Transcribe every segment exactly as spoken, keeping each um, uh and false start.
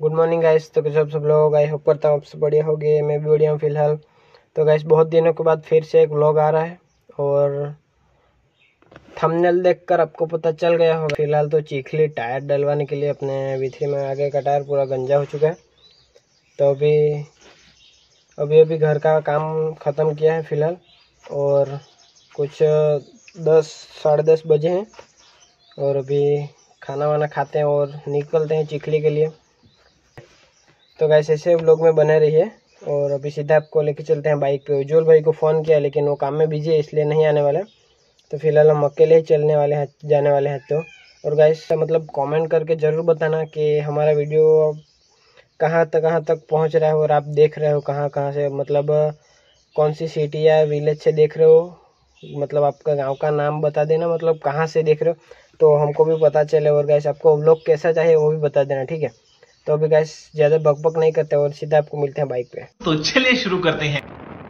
Good morning guys. तो कैसे आप सब लोग, आई होप करता हूँ आप सब बढ़िया हो गए। मैं भी बढ़िया हूँ फिलहाल। तो गाइस बहुत दिनों के बाद फिर से एक व्लॉग आ रहा है और थंबनेल देखकर आपको पता चल गया होगा। फिलहाल तो चीखली टायर डलवाने के लिए अपने वी थ्री में आगे का टायर पूरा गंजा हो चुका है। तो अभी अभी अभी घर का काम ख़त्म किया है फिलहाल, और कुछ दस साढ़े दस बजे हैं और अभी खाना वाना खाते हैं और निकलते हैं चिखली के लिए। तो गाइस ऐसे व्लॉग में बने रहिए और अभी सीधा आपको लेके चलते हैं बाइक पे। उज्जवल भाई को फ़ोन किया लेकिन वो काम में बिजी है इसलिए नहीं आने वाले। तो फिलहाल हम अकेले ही चलने वाले हैं, जाने वाले हैं। तो और गाइस मतलब कमेंट करके ज़रूर बताना कि हमारा वीडियो कहाँ तक कहाँ तक पहुँच रहा है और आप देख रहे हो कहाँ कहाँ से, मतलब कौन सी सिटी या विलेज से देख रहे हो, मतलब आपका गांव का नाम बता देना, मतलब कहाँ से देख रहे हो तो हमको भी पता चले। और गाइस आपको व्लॉग कैसा चाहिए वो भी बता देना, ठीक है। तो अभी गाइस ज़्यादा बकबक नहीं करते और सीधा आपको मिलते हैं बाइक पे। तो चलिए शुरू करते हैं।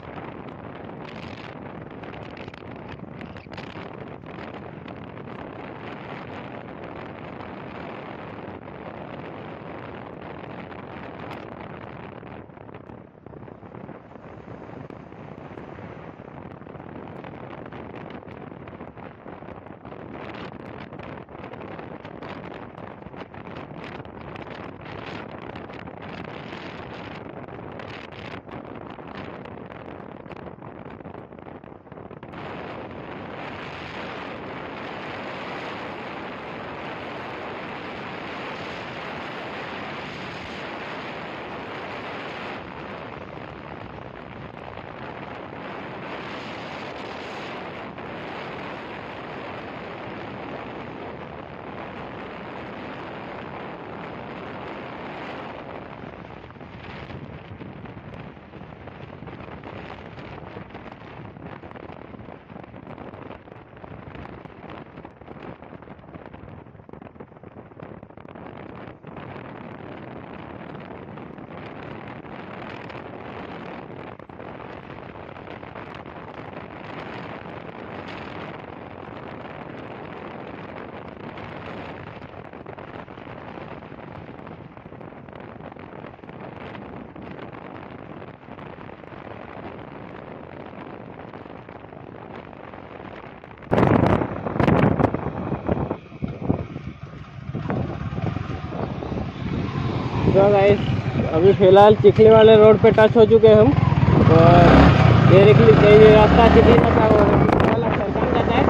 तो गाइस अभी फ़िलहाल चिखली वाले रोड पे टच हो चुके हैं हम, और ये रास्ता चिखली तक का वाला सरकम जाता है।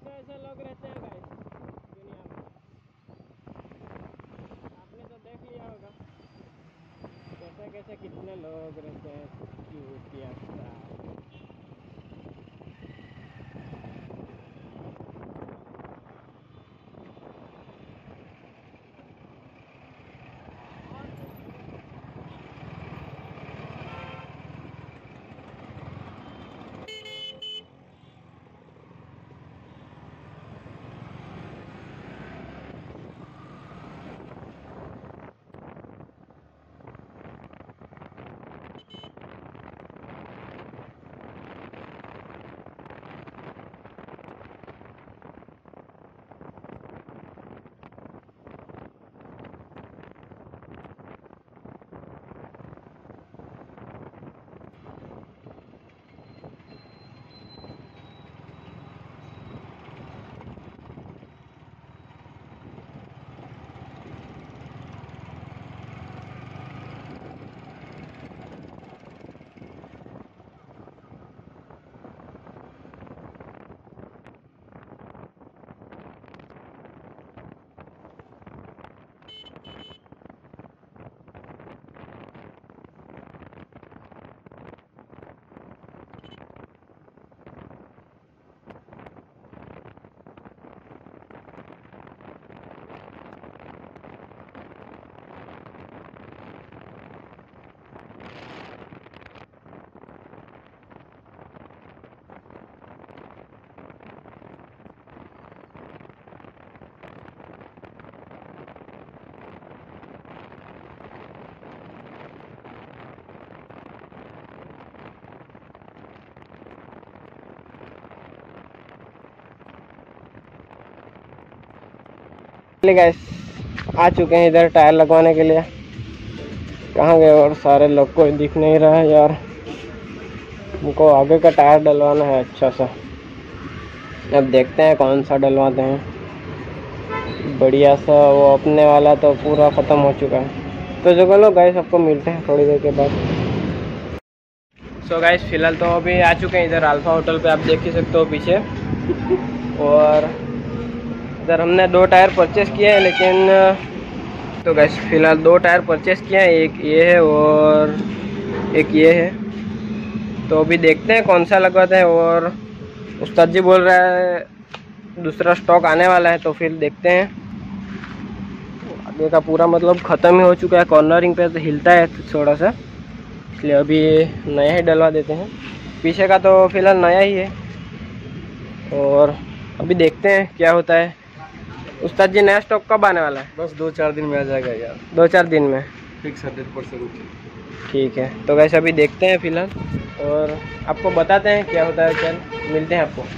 ऐसे लोग रहते हैं गाइस दुनिया में, आपने तो देख लिया होगा कैसे कैसे कितने लोग रहते हैं। क्यूट यार। गाइस आ चुके हैं इधर टायर लगवाने के लिए। कहाँ गए और सारे लोग को दिख नहीं रहा है यार। उनको आगे का टायर डलवाना है अच्छा सा। अब देखते हैं कौन सा डलवाते हैं बढ़िया सा। वो अपने वाला तो पूरा ख़त्म हो चुका है। तो जो लो गाइस सबको मिलते हैं थोड़ी देर के बाद। सो गाइस फिलहाल तो अभी आ चुके हैं इधर अल्फा होटल पे, आप देख ही सकते हो पीछे। और इधर हमने दो टायर परचेस किए हैं, लेकिन तो गाइस फिलहाल दो टायर परचेस किए हैं, एक ये है और एक ये है। तो अभी देखते हैं कौन सा लगवाते हैं। और उस्ताद जी बोल रहा है दूसरा स्टॉक आने वाला है, तो फिर देखते हैं। आगे का पूरा मतलब ख़त्म ही हो चुका है, कॉर्नरिंग पे तो हिलता है थोड़ा सा, इसलिए अभी नया ही डलवा देते हैं। पीछे का तो फिलहाल नया ही है और अभी देखते हैं क्या होता है। उस्ताद जी नया स्टॉक कब आने वाला है? बस दो चार दिन में आ जाएगा यार। दो चार दिन में फिक्स हंड्रेड परसेंट। ठीक है, तो वैसे अभी देखते हैं फिलहाल और आपको बताते हैं क्या होता है। चल मिलते हैं आपको।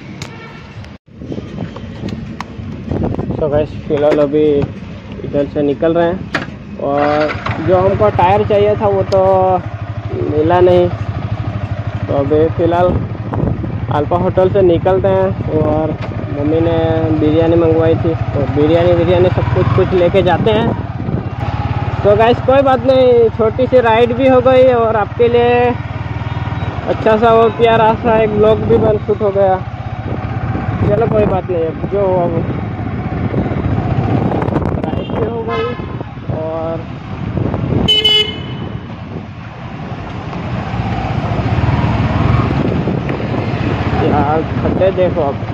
तो वैसे फिलहाल अभी इधर से निकल रहे हैं और जो हमको टायर चाहिए था वो तो मिला नहीं। तो अभी फ़िलहाल अल्फा होटल से निकलते हैं और मम्मी ने बिरयानी मंगवाई थी, तो बिरयानी बिरयानी सब कुछ कुछ लेके जाते हैं। तो गाइस कोई बात नहीं, छोटी सी राइड भी हो गई और आपके लिए अच्छा सा और प्यारा सा एक ब्लॉग भी बन शूट हो गया। चलो कोई बात नहीं, अब जो हुआ वो राइड भी हो गई। और यार खड्डे देखो आप।